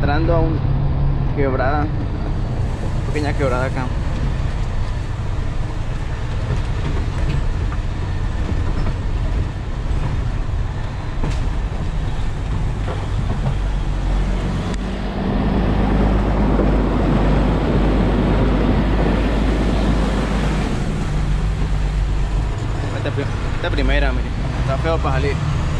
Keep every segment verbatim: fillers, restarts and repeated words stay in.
entrando a una quebrada, pequeña quebrada acá. Esta primera, mire, está feo para salir.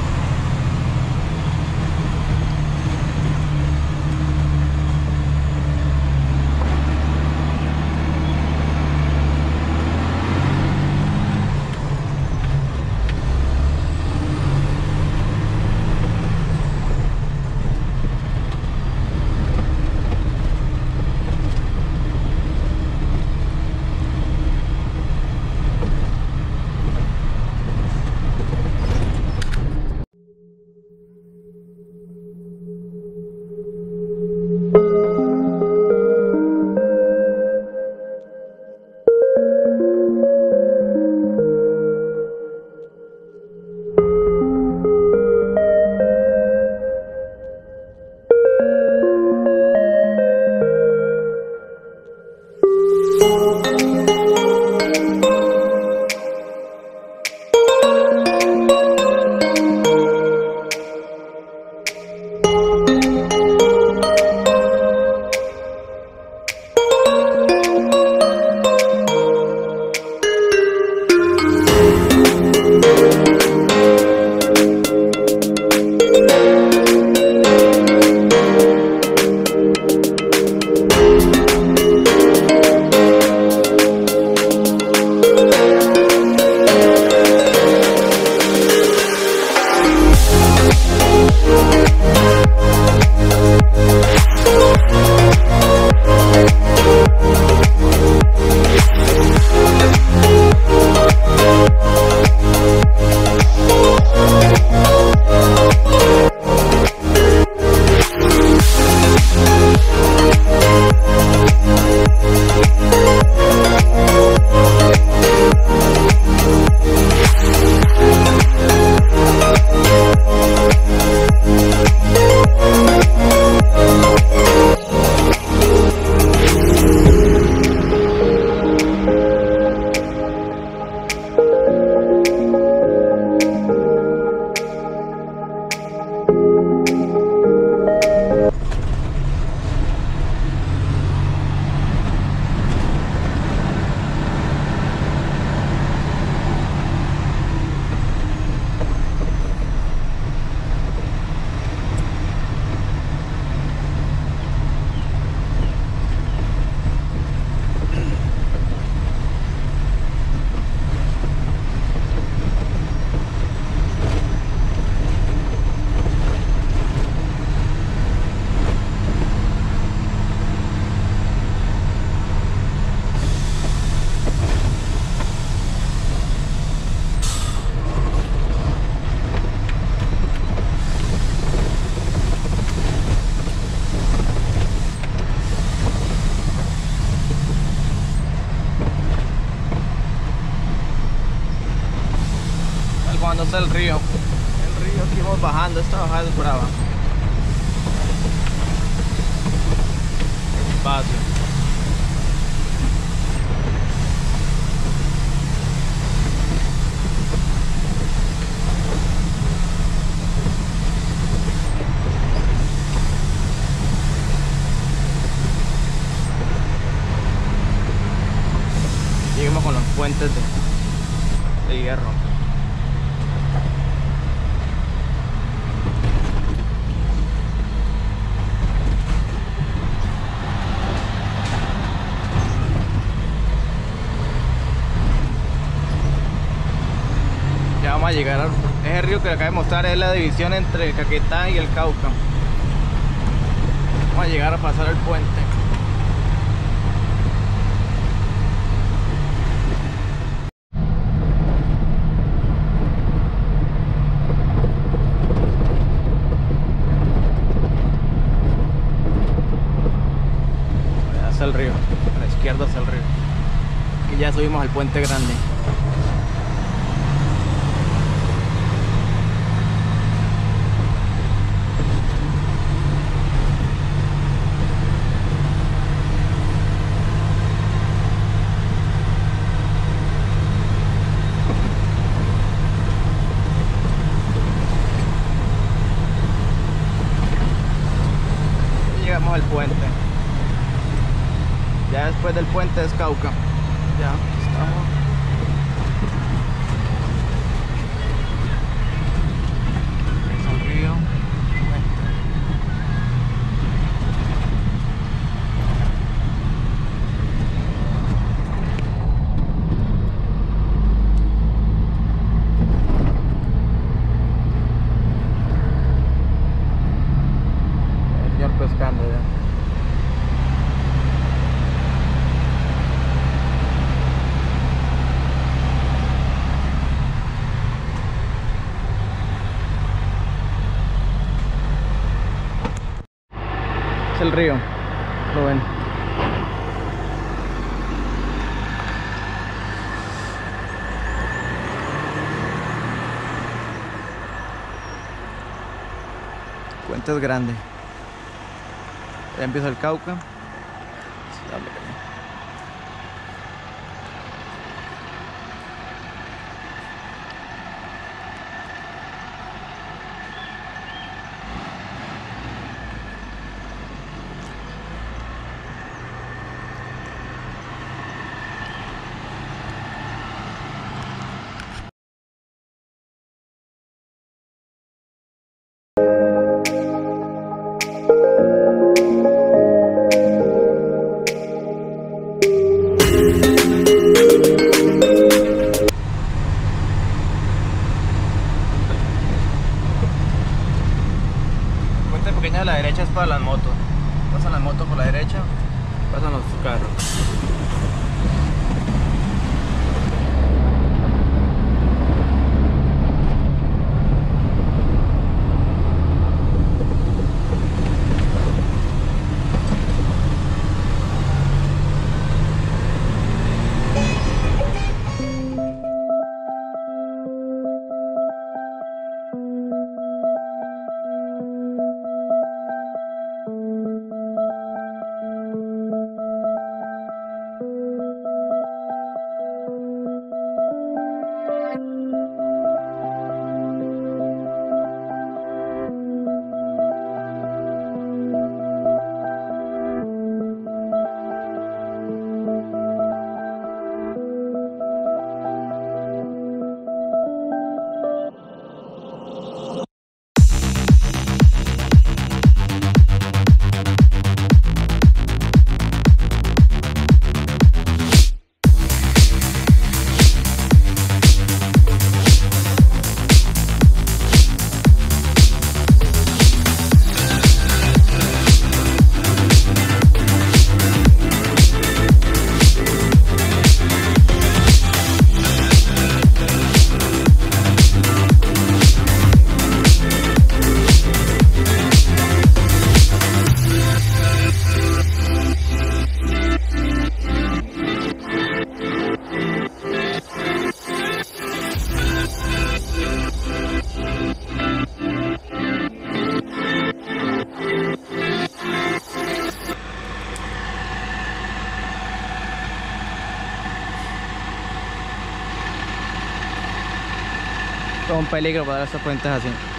Cuando está el río, el río que vamos bajando, esta bajada es brava. Despacio. Lleguemos con los puentes de, de hierro. Vamos a llegar a ese río que le acabo de mostrar, es la división entre el Caquetá y el Cauca. Vamos a llegar a pasar el puente. Hacia el río, a la izquierda hacia el río. Aquí ya subimos al puente grande. después del puente es Cauca. Ya estamos. Es un río. El señor pescando ya. Es el río, lo ven. Puente es grande. Ya empieza el Cauca. Sí, dale, dale. Pequeña a la derecha es para las motos. Pasan las motos por la derecha, pasan los carros. Todo un peligro para estos puentes así.